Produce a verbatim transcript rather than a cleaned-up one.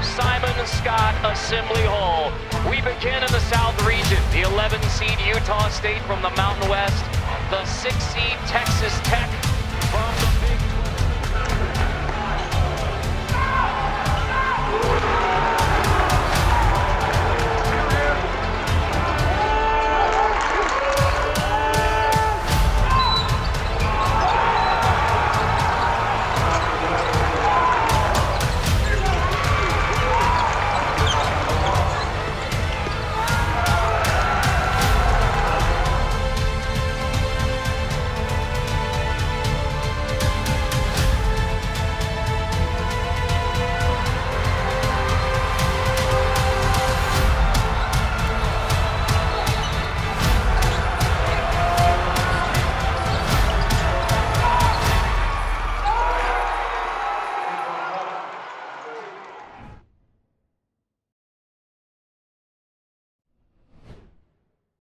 Simon Scott Assembly Hall. We begin in the South region. The eleven seed Utah State from the Mountain West. The six seed Texas Tech